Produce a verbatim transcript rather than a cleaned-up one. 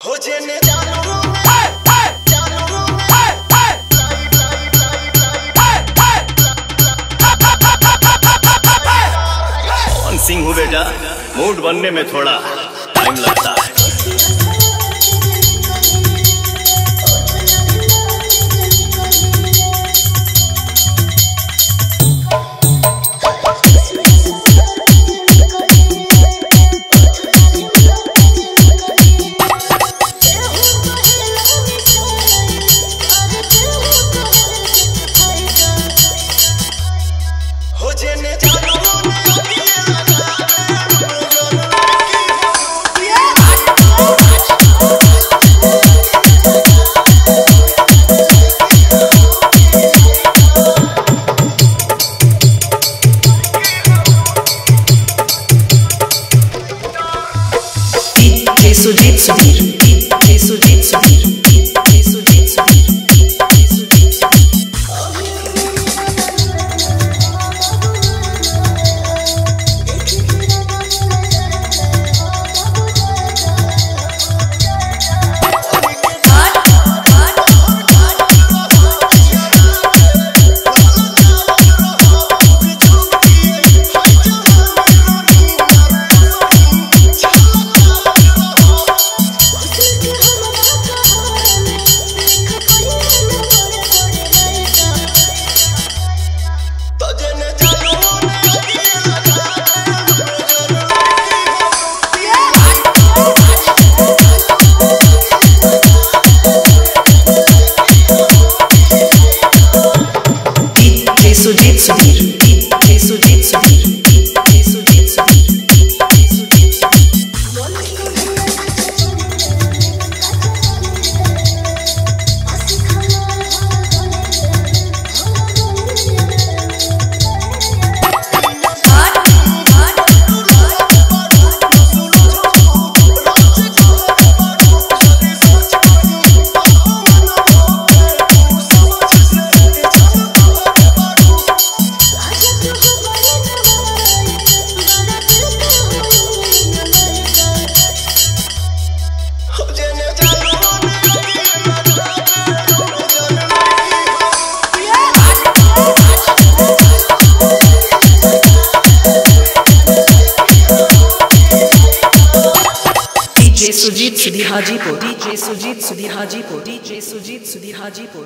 हो जेने जानू कौन सिंह हूँ बेटा, मूड बनने में थोड़ा टाइम लगता है। सुजीत सुधीर सुजीत सुधीर सुजीत सुधीर सुजीत सुधीर सुजीत सुधीर सुजीत सुधीर सुजीत सुधी हाजीपुर डीजे सुजीत सुधी हाजीपुर डीजे सुजीत सुधी हाजीपुर।